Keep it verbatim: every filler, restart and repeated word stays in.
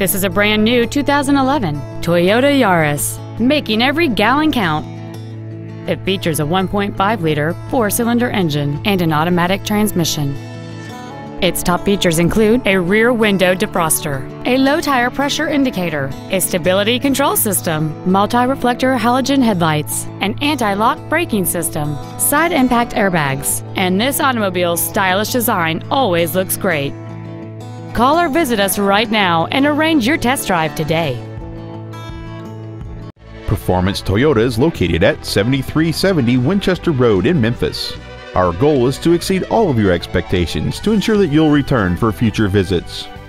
This is a brand new two thousand eleven Toyota Yaris, making every gallon count. It features a one point five liter four-cylinder engine and an automatic transmission. Its top features include a rear window defroster, a low tire pressure indicator, a stability control system, multi-reflector halogen headlights, an anti-lock braking system, side impact airbags, and this automobile's stylish design always looks great. Call or visit us right now and arrange your test drive today. Performance Toyota is located at seventy-three seventy Winchester Road in Memphis. Our goal is to exceed all of your expectations to ensure that you'll return for future visits.